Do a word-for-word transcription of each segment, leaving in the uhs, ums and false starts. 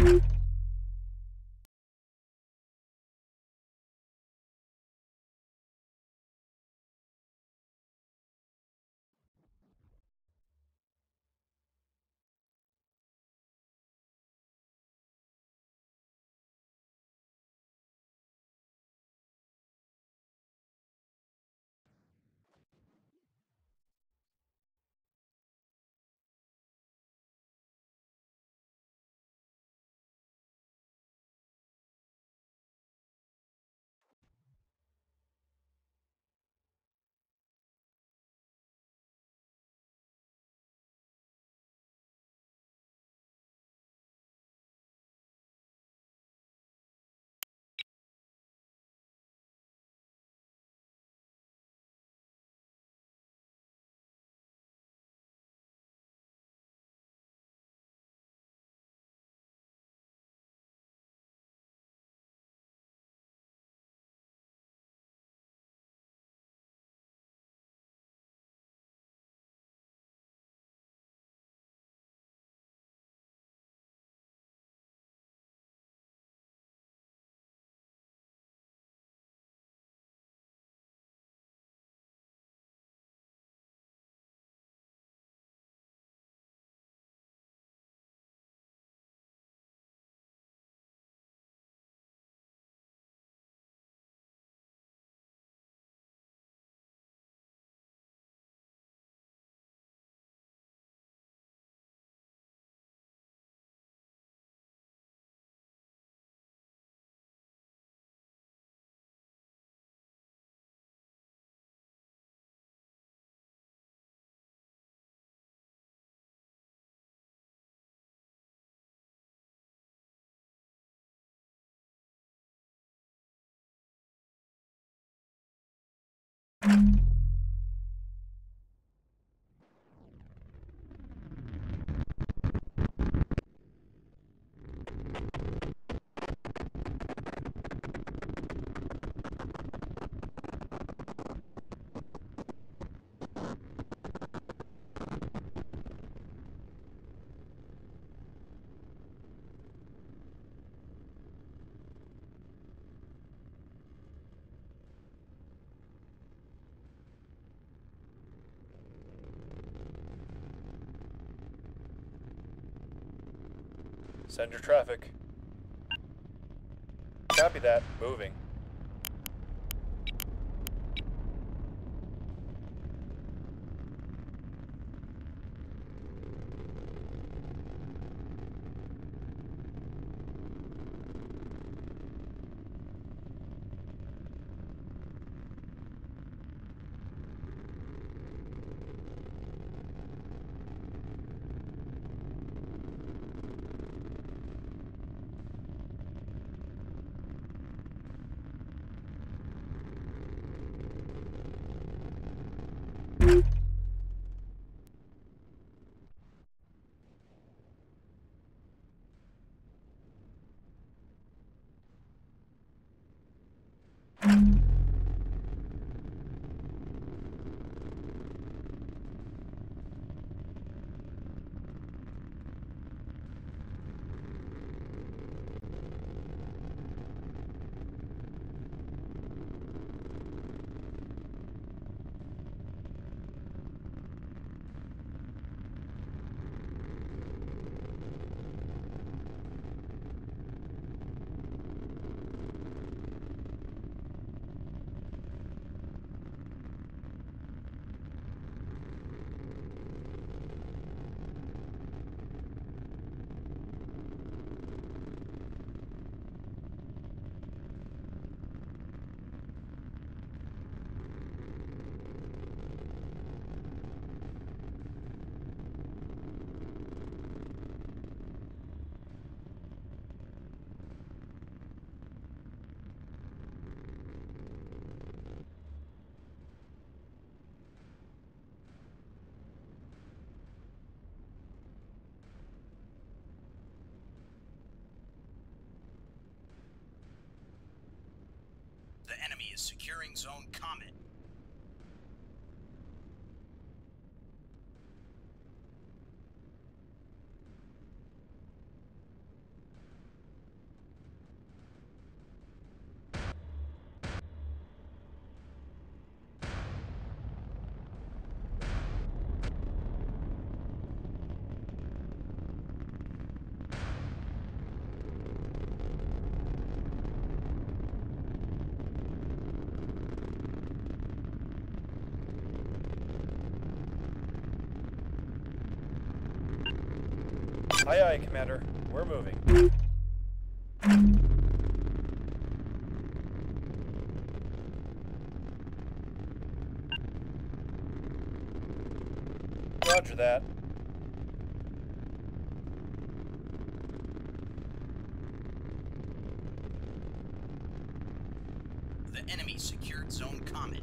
Send your traffic. Copy that. Moving. The enemy is securing Zone Comet. Aye, aye, Commander. We're moving. Roger that. The enemy secured Zone Comet.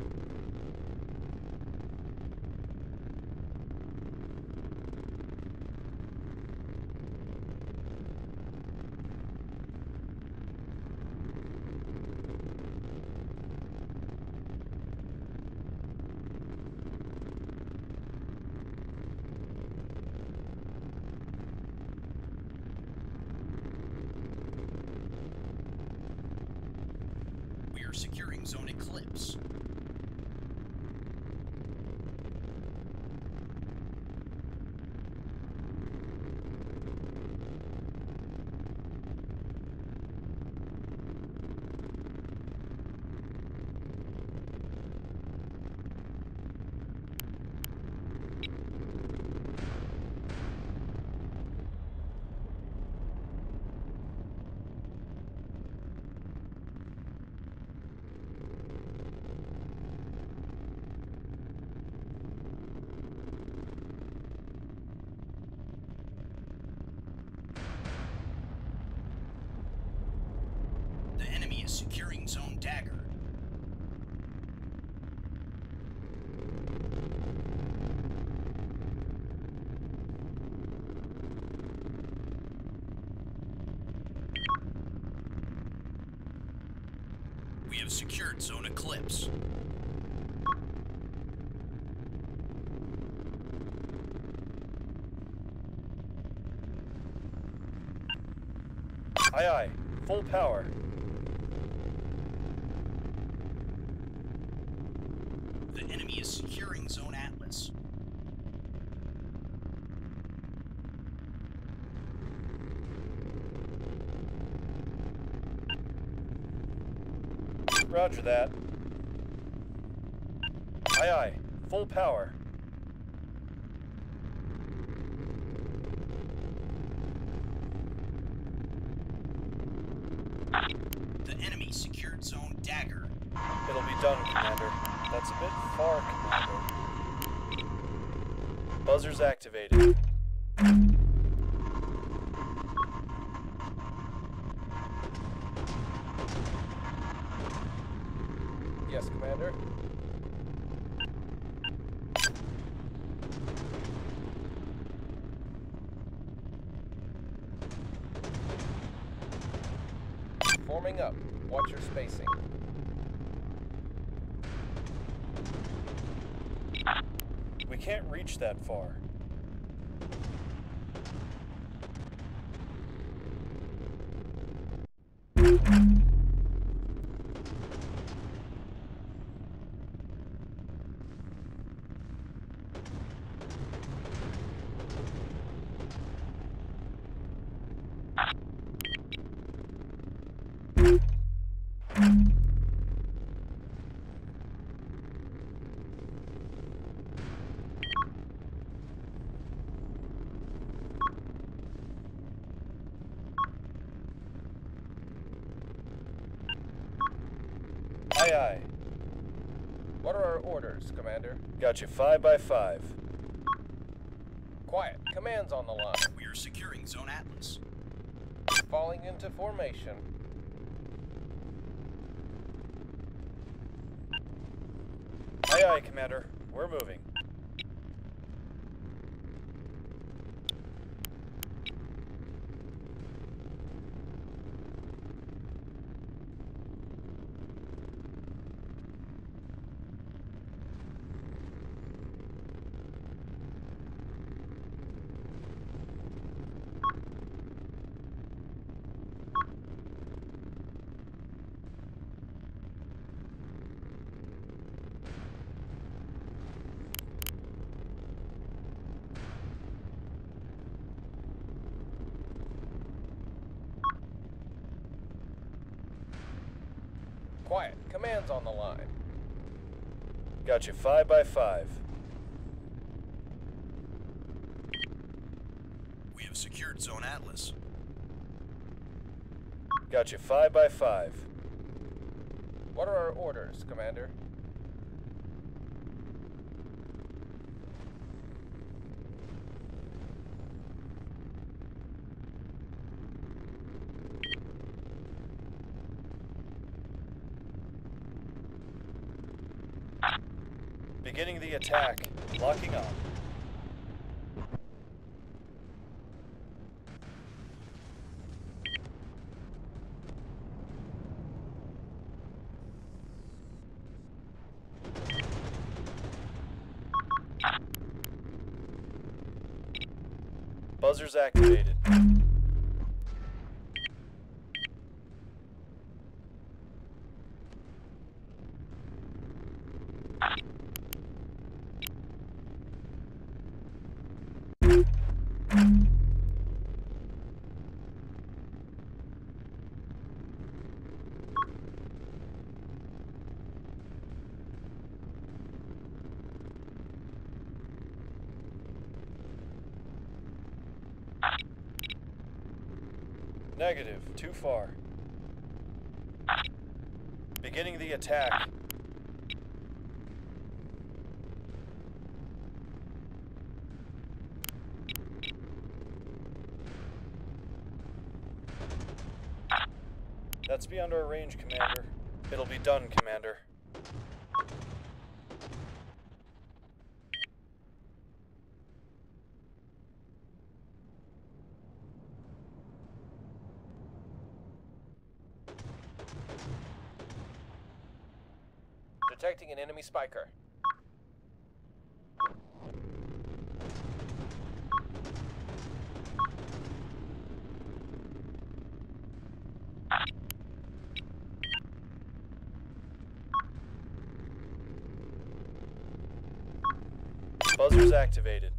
We are securing Zone Eclipse. The enemy is securing Zone Dagger. We have secured Zone Eclipse. Aye, aye. Full power. The enemy is securing Zone Atlas. Roger that. Aye, aye. Full power. The enemy secured Zone Dagger. It'll be done, Commander. That's a bit far, Commander. Buzzer's activated. Yes, Commander. Forming up. Watch your spacing. We can't reach that far. Aye, aye. What are our orders, Commander? Got you five by five. Quiet. Command's on the line. We are securing Zone Atlas. Falling into formation. Aye, aye, Commander. We're moving. Quiet. Command's on the line. Got you five by five. We have secured Zone Atlas. Got you five by five. What are our orders, Commander? Beginning the attack. Locking on. Buzzers activated. Negative, too far. Beginning the attack. That's beyond our range, Commander. It'll be done, Commander. Detecting an enemy spiker. Buzzers activated.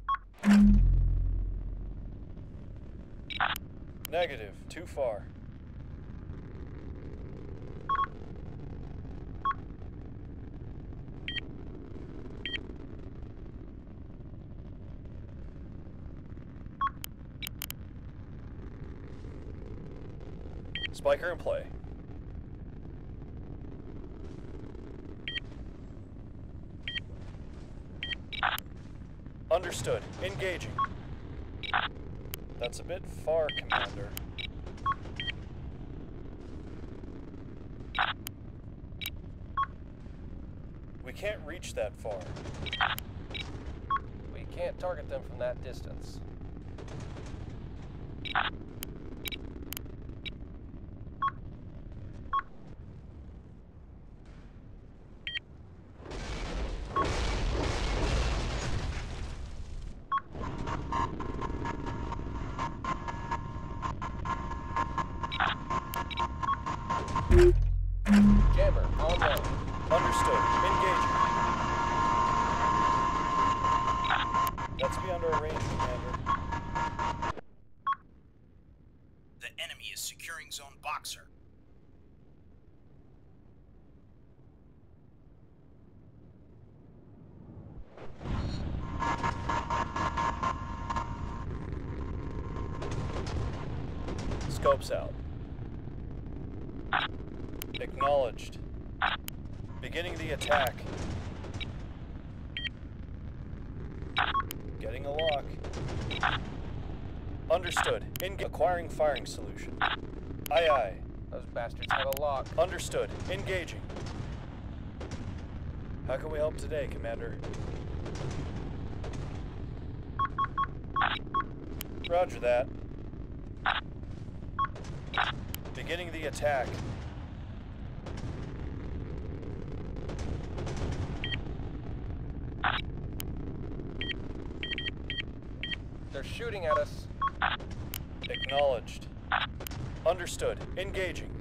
Negative, too far. Spiker in play. Understood. Engaging. That's a bit far, Commander. We can't reach that far. We can't target them from that distance. Jammer, online. Understood. Engaging. That's beyond our range, Commander. The enemy is securing Zone Boxer. Scopes out. Acknowledged. Beginning the attack. Getting a lock. Understood. In acquiring firing solution. Aye aye. Those bastards have a lock. Understood. Engaging. How can we help today, Commander? Roger that. Beginning the attack. They're shooting at us. Acknowledged. Understood. Engaging.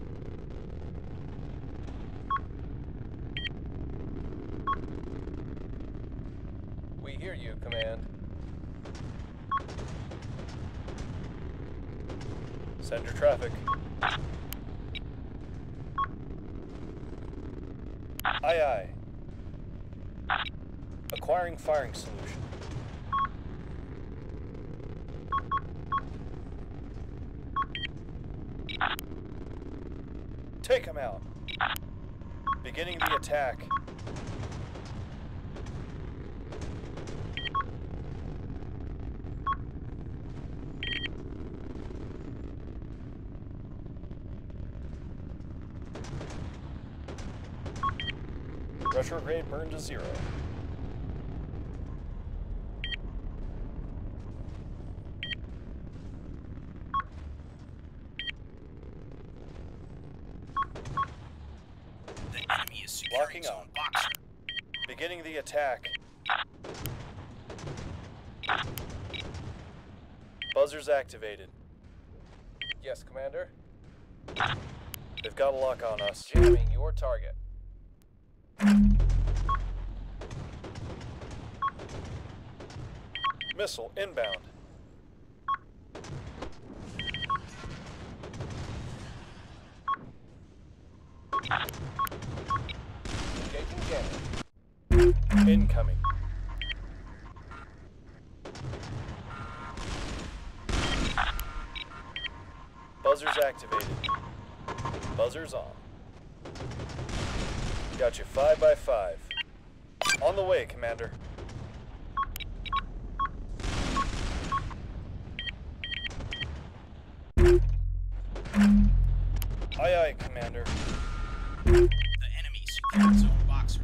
We hear you, Command. Send your traffic. Aye aye. Acquiring firing solution. Take him out. Beginning the attack. Retrograde burn to zero. The enemy is securing Locking zone on. Boxer. Beginning the attack. Buzzers activated. Yes, Commander. They've got a lock on us. Jamming your target. Missile inbound. Engaging jamming. Incoming. Buzzers activated. Buzzers on. Got you five by five. On the way, Commander. Aye, aye, Commander. The enemy secured zone Boxer.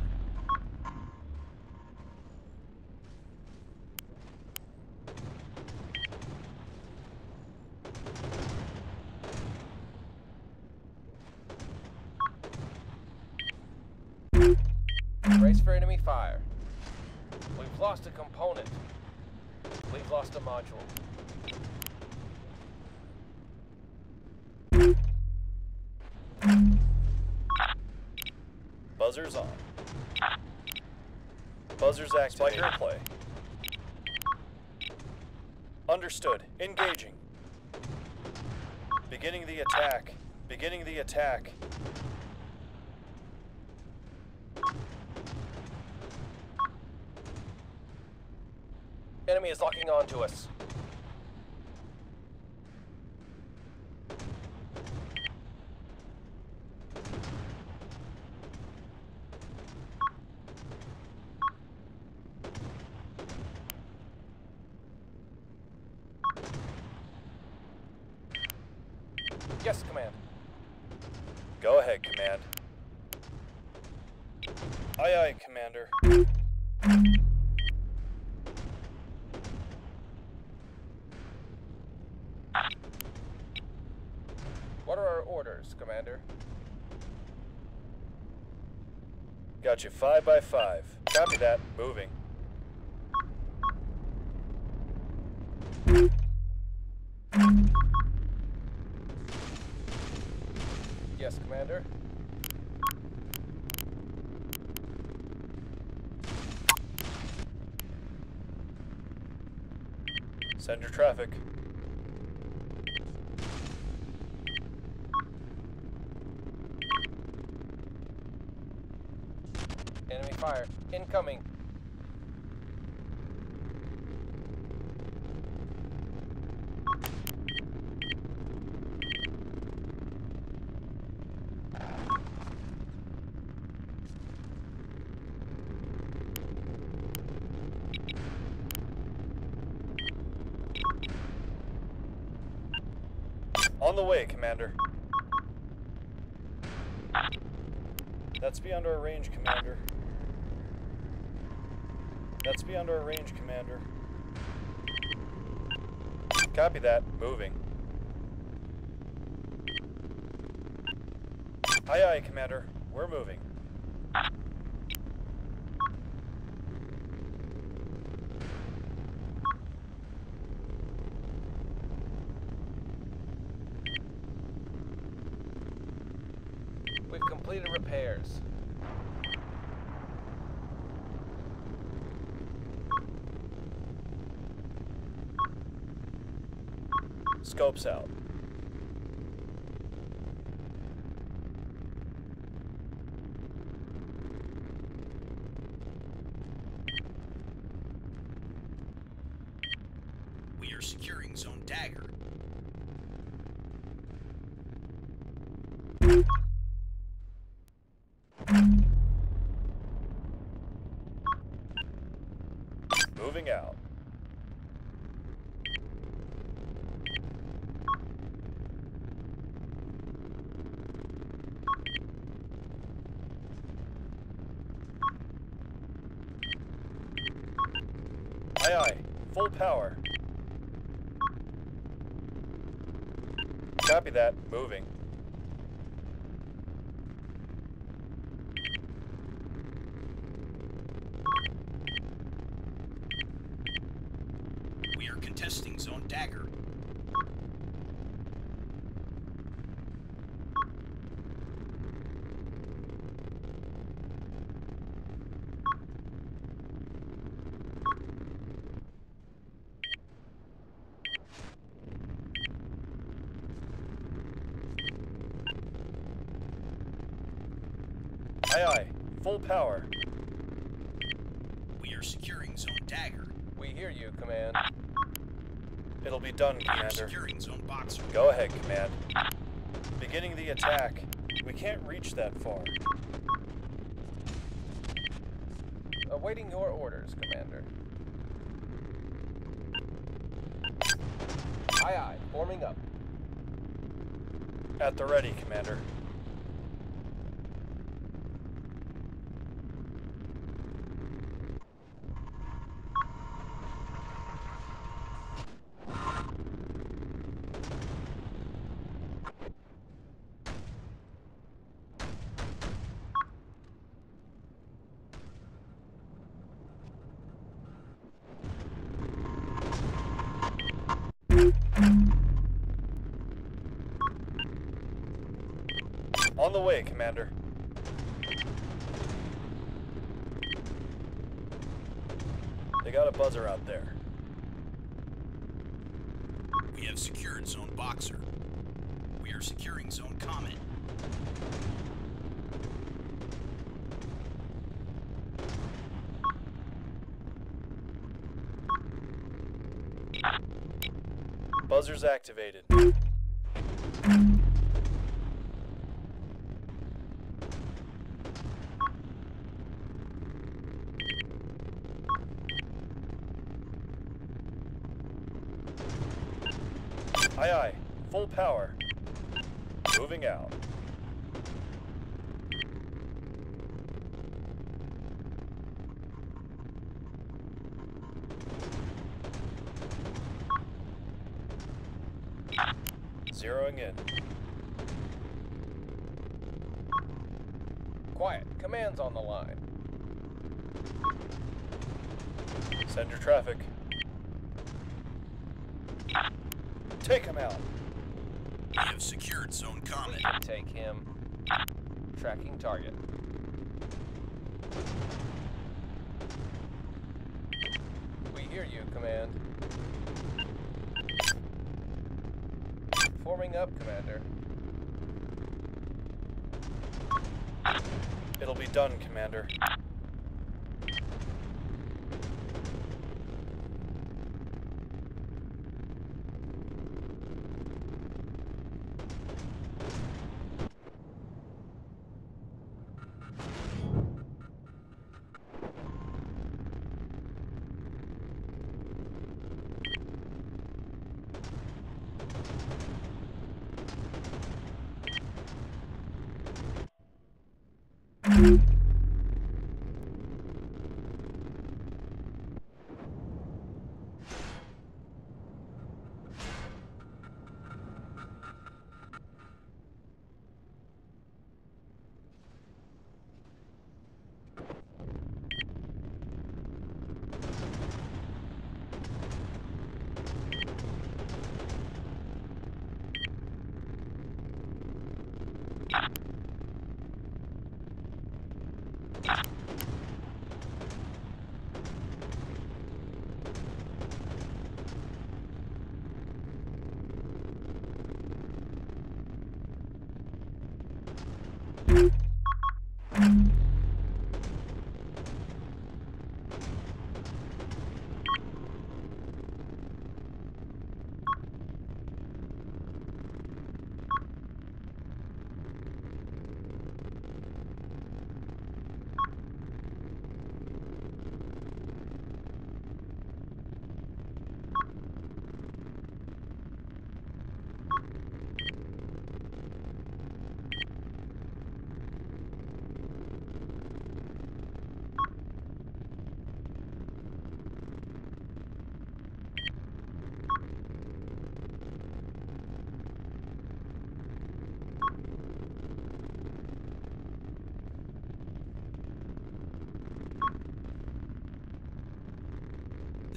Brace for enemy fire. We've lost a component. We've lost a module. Buzzers on. Buzzers activated. Spiker in play. Understood. Engaging. Beginning the attack. Beginning the attack. Enemy is locking on to us. Yes, Command. Go ahead, Command. Aye, aye, Commander. What are our orders, Commander? Got you five by five. Copy that. Moving. Yes, Commander. Send your traffic. Enemy fire. Incoming. On the way, Commander. That's beyond our range, Commander. That's beyond our range, Commander. Copy that. Moving. Aye, aye, Commander. We're moving. We've completed repairs. Scopes out. We are securing zone Dagger. full power. Copy that. Moving. We are contesting Zone Dagger. Aye, aye. Full power. We are securing Zone Dagger. We hear you, Command. It'll be done, We are Commander. securing Zone Boxer. Go ahead, Command. Beginning the attack. We can't reach that far. Awaiting your orders, Commander. Aye, aye. Forming up. At the ready, Commander. On the way, Commander. They got a buzzer out there. We have secured Zone Boxer. We are securing Zone Comet. Buzzer's activated. Aye, aye. Full power. Moving out. Zeroing in. Quiet. Command's on the line. Send your traffic. Take him out. We have secured Zone We Comet. can take him. Tracking target. We hear you, Command. Forming up, Commander. It'll be done, Commander.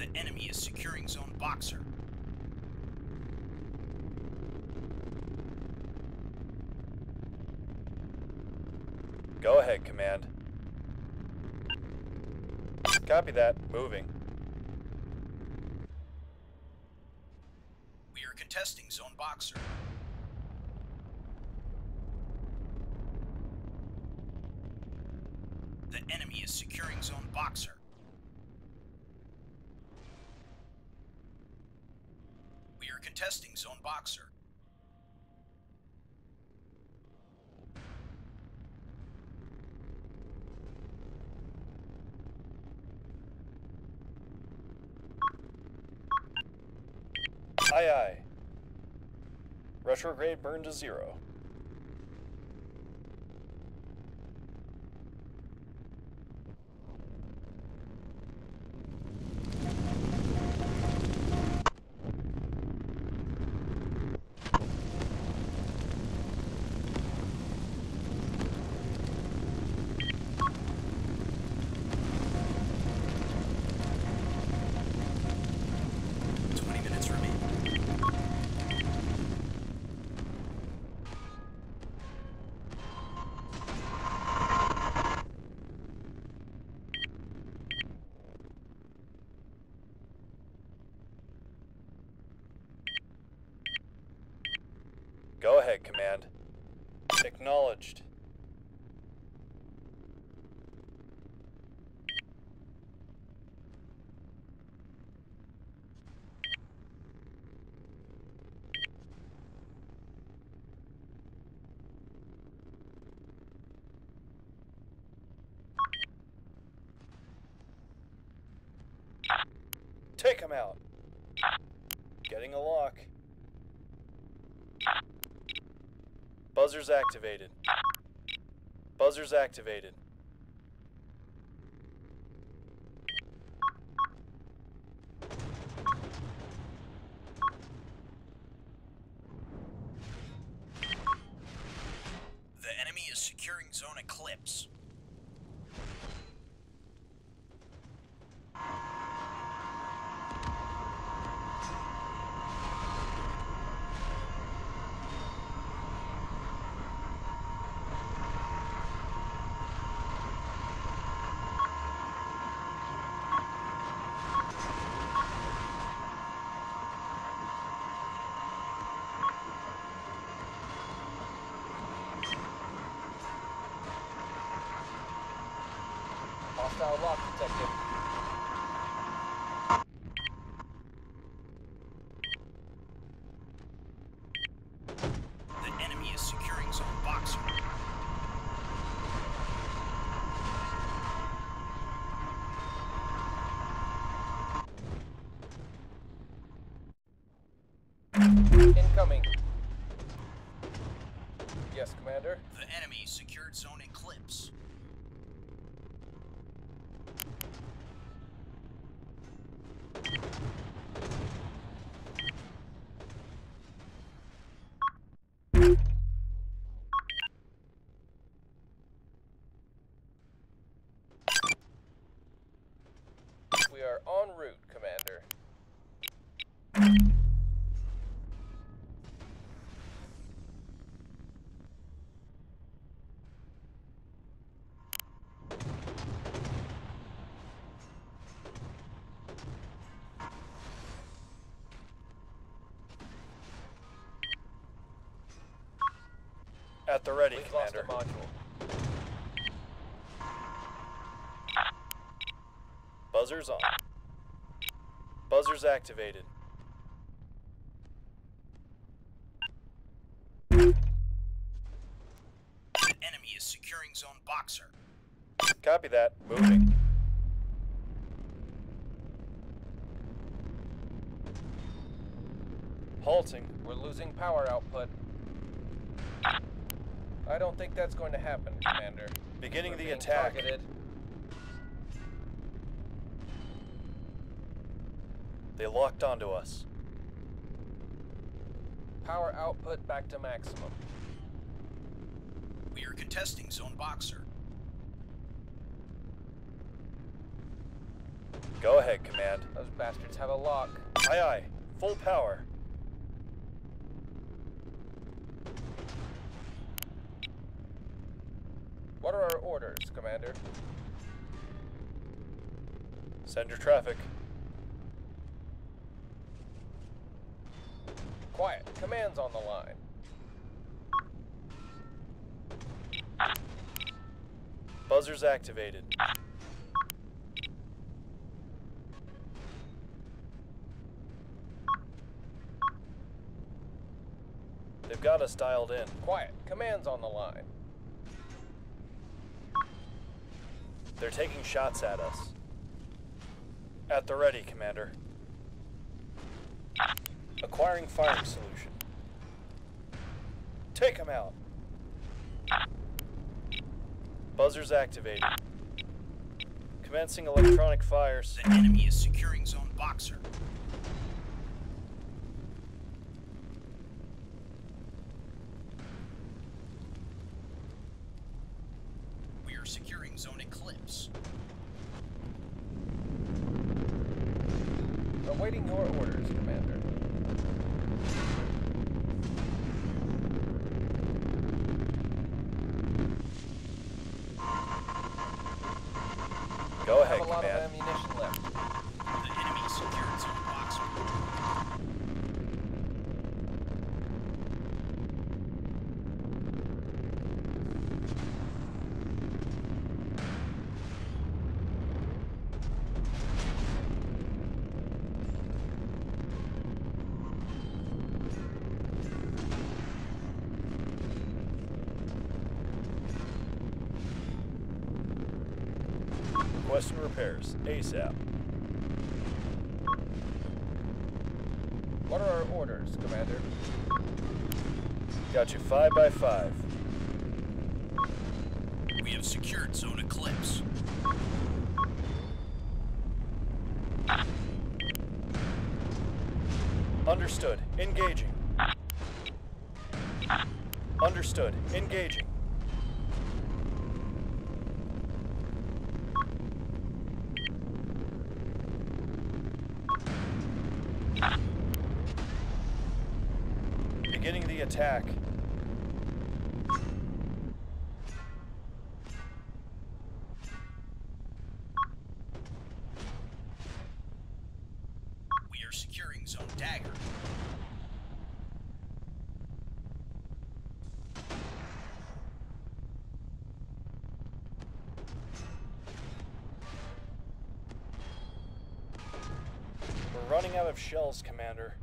The enemy is securing Zone Boxer. Go ahead, Command. Copy that. Moving. We are contesting Zone Boxer. The enemy is securing Zone Boxer. We are contesting Zone Boxer. Aye, aye. Retrograde burn to zero. Twenty minutes remain. Go ahead, Command. Acknowledged. Take him out. Getting a lock. Buzzers activated. Buzzers activated. The enemy is securing Zone Eclipse. Hostile lock detected. The enemy is securing Zone Boxer. Incoming. Yes, Commander. The enemy secured Zone Eclipse. We are en route, Commander. At the ready, We've lost Commander. a module. Buzzers on. Buzzers activated. The enemy is securing Zone Boxer. Copy that. Moving. Halting. We're losing power output. I don't think that's going to happen, Commander. Beginning We're the being attack. targeted. They locked onto us. Power output back to maximum. We are contesting Zone Boxer. Go ahead, Command. Those bastards have a lock. Aye aye. Full power. What are our orders, Commander? Send your traffic. Quiet. Command's on the line. Buzzers activated. They've got us dialed in. Quiet. Command's on the line. They're taking shots at us. At the ready, Commander. Acquiring firing solution. Take them out. Buzzers activated. Commencing electronic fires. The enemy is securing Zone Boxer. We are securing Zone Eclipse. Awaiting your orders, Commander. Go I ahead, have a lot Command. of ammunition left. The enemy secured Zone Boxer. Requesting repairs. ASAP. What are our orders, Commander? Got you five by five. We have secured Zone Eclipse. Understood. Engaging. Understood. Engaging. Beginning the attack. We are securing Zone Dagger. We're running out of shells, Commander.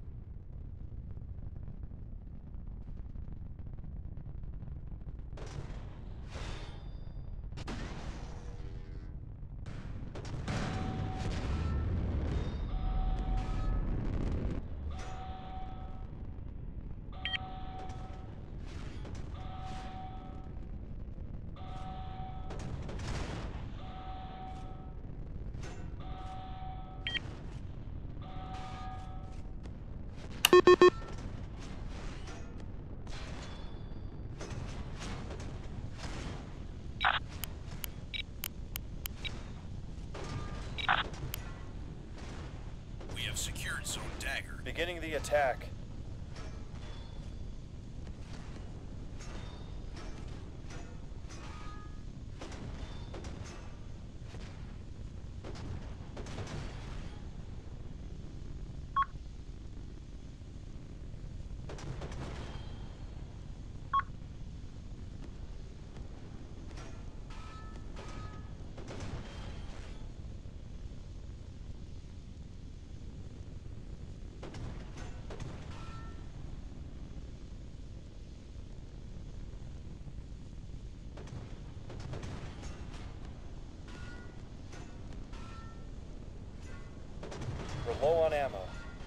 We have secured Zone Dagger. Beginning the attack. We're low on ammo.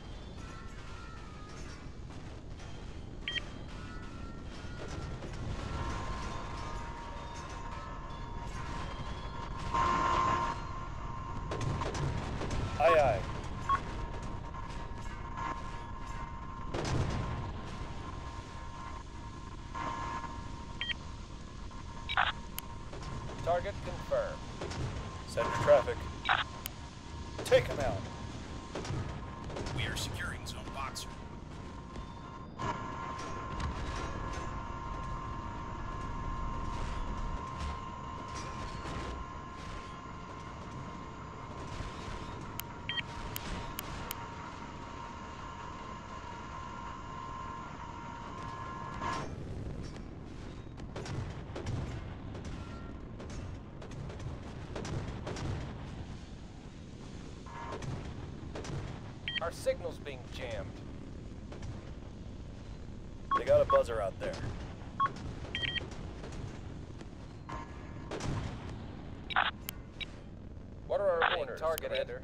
Aye aye. Target confirmed. Send your traffic. Take him out. We are securing Zone Boxer. Our signal's being jammed. They got a buzzer out there. What are our orders, target, Commander?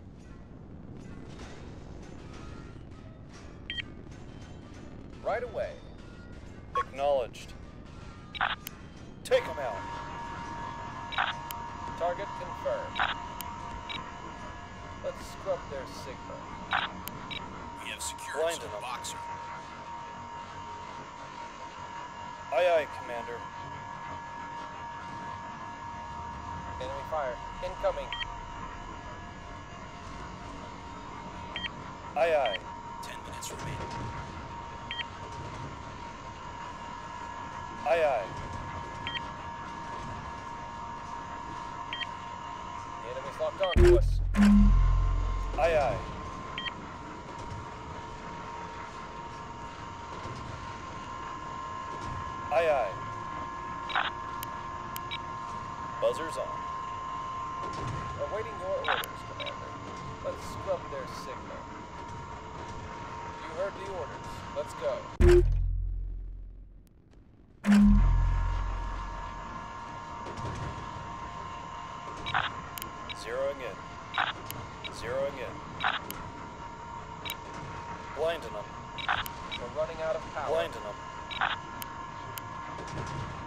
Right away. Acknowledged. Take him out. Target confirmed. Let's scrub their signal. We have secured Blinded Zone them. Boxer. Aye, aye, Commander. Enemy fire. Incoming. Aye, aye. Ten minutes remaining. Aye, aye. The enemy's locked on to us. Aye, aye. Aye, aye. Buzzer's on. Awaiting your orders, Commander. Let's scrub their signal. You heard the orders. Let's go. Zeroing in. Zeroing in. Blinding them. We're running out of power. Blinding them.